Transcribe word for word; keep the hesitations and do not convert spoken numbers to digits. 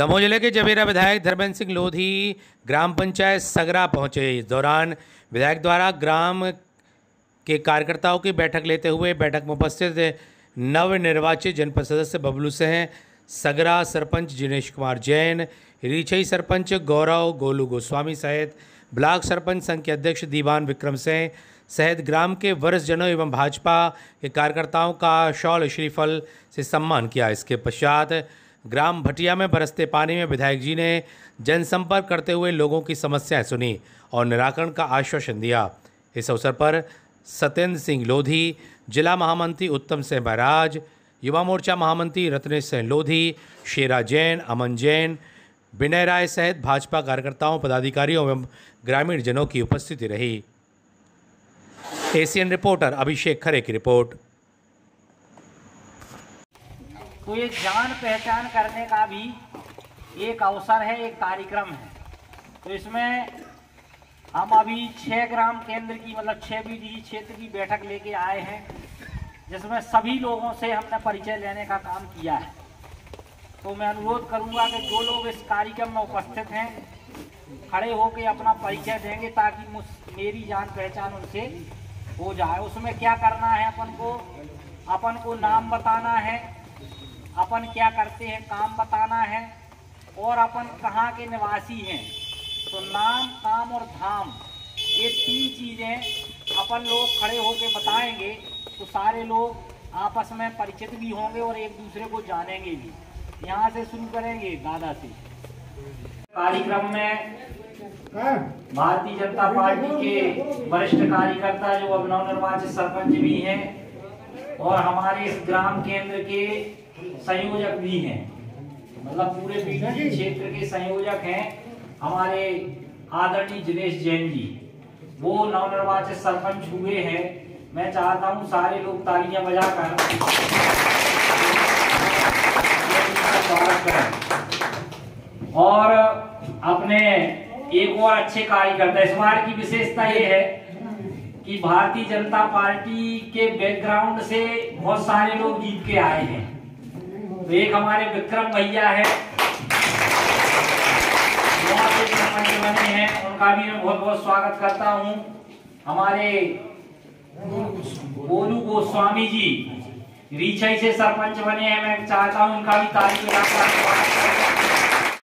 दमोह जिले के जवेरा विधायक धर्मेंद्र सिंह लोधी ग्राम पंचायत सगरा पहुंचे। इस दौरान विधायक द्वारा ग्राम के कार्यकर्ताओं की बैठक लेते हुए बैठक में उपस्थित नवनिर्वाचित जनपद सदस्य बबलू सिंह, सगरा सरपंच जिनेश कुमार जैन, रीछई सरपंच गौरव गोलू गोस्वामी सहित ब्लॉक सरपंच संघ के अध्यक्ष दीवान विक्रम सिंह सहित ग्राम के वरिष्ठ जनों एवं भाजपा के कार्यकर्ताओं का शॉल श्रीफल से सम्मान किया। इसके पश्चात ग्राम भटिया में बरसते पानी में विधायक जी ने जनसंपर्क करते हुए लोगों की समस्याएं सुनी और निराकरण का आश्वासन दिया। इस अवसर पर सत्येंद्र सिंह लोधी, जिला महामंत्री उत्तम सिंह महाराज, युवा मोर्चा महामंत्री रत्नेश सिंह लोधी, शेरा जैन, अमन जैन, विनय राय सहित भाजपा कार्यकर्ताओं, पदाधिकारियों एवं ग्रामीण जनों की उपस्थिति रही। एशियन रिपोर्टर अभिषेक खरे की रिपोर्ट। तो ये जान पहचान करने का भी एक अवसर है, एक कार्यक्रम है। तो इसमें हम अभी छह ग्राम केंद्र की मतलब छह बीडी क्षेत्र की बैठक लेके आए हैं, जिसमें सभी लोगों से हमने परिचय लेने का काम किया है। तो मैं अनुरोध करूंगा कि जो लोग इस कार्यक्रम में उपस्थित हैं खड़े होकर अपना परिचय देंगे ताकि मुझ मेरी जान पहचान उनसे हो जाए। उसमें क्या करना है, अपन को अपन को नाम बताना है, अपन क्या करते हैं काम बताना है, और अपन कहाँ के निवासी हैं। तो नाम, काम और धाम, ये तीन चीज़ें अपन लोग खड़े होकर बताएंगे तो सारे लोग आपस में परिचित भी होंगे और एक दूसरे को जानेंगे भी। यहाँ से शुरू करेंगे दादा से। कार्यक्रम में भारतीय जनता पार्टी के वरिष्ठ कार्यकर्ता जो अब नवनिर्वाचित सरपंच भी हैं और हमारे इस ग्राम केंद्र के संयोजक भी हैं, मतलब पूरे बीडी क्षेत्र के संयोजक हैं हमारे आदरणीय जिनेश जैन जी, वो नवनिर्वाचित सरपंच हुए हैं। मैं चाहता हूं सारे लोग तालियां बजाकर स्वागत करें। और अपने एक और अच्छे कार्यकर्ता, इस बार की विशेषता ये है कि भारतीय जनता पार्टी के बैकग्राउंड से बहुत सारे लोग जीत के आए हैं। तो एक हमारे विक्रम भैया है, बने हैं, उनका भी मैं बहुत बहुत स्वागत करता हूं। हमारे गोलू गोस्वामी जी रीछई से सरपंच बने हैं, मैं चाहता हूं उनका भी तारीफ